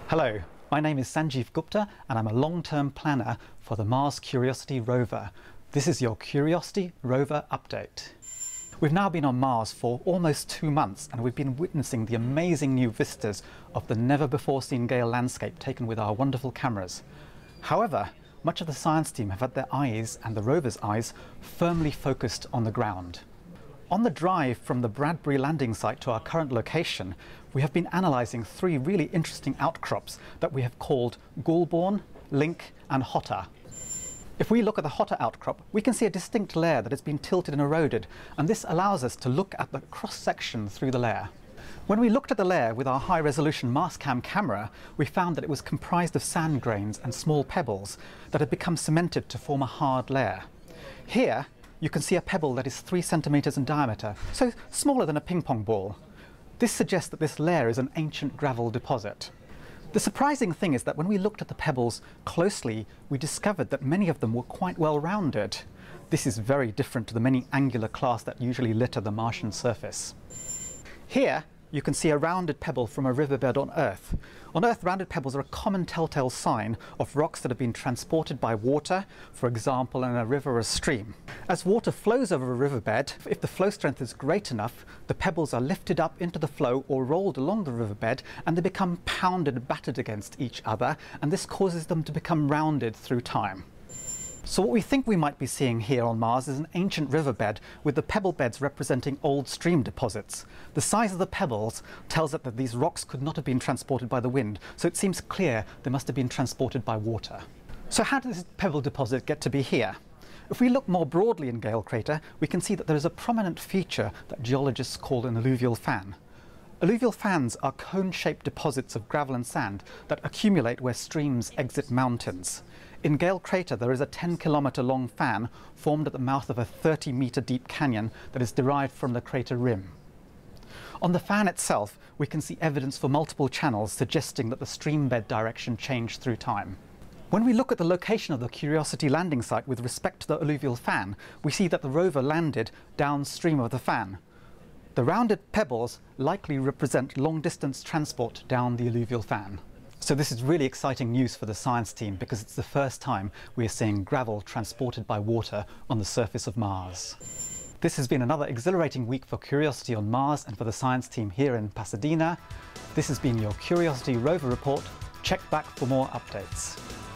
Hello, my name is Sanjeev Gupta and I'm a long-term planner for the Mars Curiosity rover. This is your Curiosity rover update. We've now been on Mars for almost 2 months and we've been witnessing the amazing new vistas of the never-before-seen Gale landscape taken with our wonderful cameras. However, much of the science team have had their eyes and the rover's eyes firmly focused on the ground. On the drive from the Bradbury landing site to our current location, we have been analysing 3 really interesting outcrops that we have called Goulburn, Link and Hotter. If we look at the Hotter outcrop, we can see a distinct layer that has been tilted and eroded, and this allows us to look at the cross-section through the layer. When we looked at the layer with our high-resolution Mastcam camera, we found that it was comprised of sand grains and small pebbles that had become cemented to form a hard layer. Here, you can see a pebble that is 3 centimeters in diameter, so smaller than a ping pong ball. This suggests that this layer is an ancient gravel deposit. The surprising thing is that when we looked at the pebbles closely, we discovered that many of them were quite well rounded. This is very different to the many angular clasts that usually litter the Martian surface. Here, you can see a rounded pebble from a riverbed on Earth. On Earth, rounded pebbles are a common telltale sign of rocks that have been transported by water, for example in a river or a stream. As water flows over a riverbed, if the flow strength is great enough, the pebbles are lifted up into the flow or rolled along the riverbed and they become pounded and battered against each other, and this causes them to become rounded through time. So what we think we might be seeing here on Mars is an ancient riverbed with the pebble beds representing old stream deposits. The size of the pebbles tells us that these rocks could not have been transported by the wind, so it seems clear they must have been transported by water. So how did this pebble deposit get to be here? If we look more broadly in Gale Crater, we can see that there is a prominent feature that geologists call an alluvial fan. Alluvial fans are cone-shaped deposits of gravel and sand that accumulate where streams exit mountains. In Gale Crater, there is a 10-kilometer long fan formed at the mouth of a 30-meter deep canyon that is derived from the crater rim. On the fan itself, we can see evidence for multiple channels suggesting that the stream bed direction changed through time. When we look at the location of the Curiosity landing site with respect to the alluvial fan, we see that the rover landed downstream of the fan. The rounded pebbles likely represent long-distance transport down the alluvial fan. So this is really exciting news for the science team because it's the first time we are seeing gravel transported by water on the surface of Mars. This has been another exhilarating week for Curiosity on Mars and for the science team here in Pasadena. This has been your Curiosity rover report. Check back for more updates.